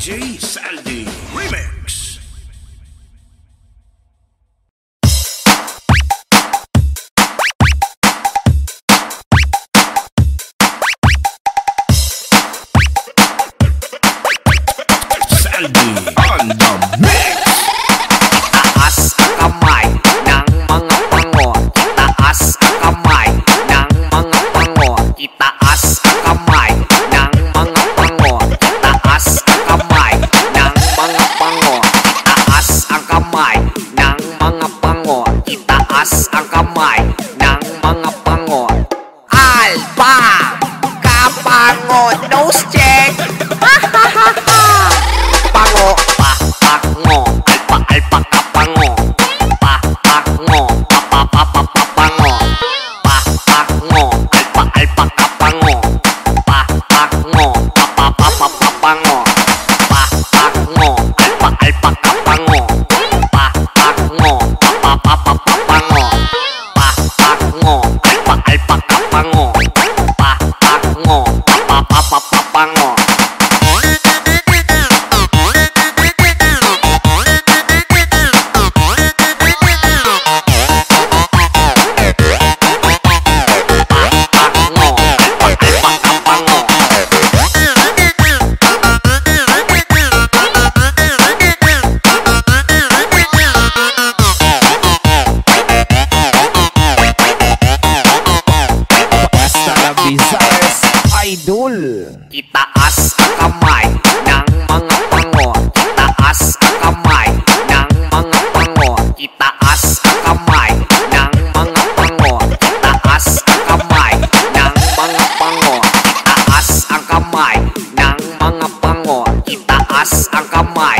DJ Saldi Remix. Saldi on the mix. Itaas ang kamay ng mga pango. Itaas ang kamay ng mga pango. Itaas ang kamay ng mga pango. Itaas ang kamay ng mga pango. Itaas ang kamay ng mga pango. Itaas ang kamay ng mga pango. Alba! Kapango! Nose check! Pango! Pango! Alpa kapango! Pango! Pango! Pango! Alpa kapango! Pango! Pango! Pango! Alpa kapango! Pango! Pango! Pango! Alpa kapango! Pango! Idol. Itaas ang kamay ng mga pango. Itaas ang kamay ng mga pango. Itaas ang kamay ng mga pango. Itaas ang kamay ng mga pango. Itaas ang kamay ng mga pango. Itaas ang kamay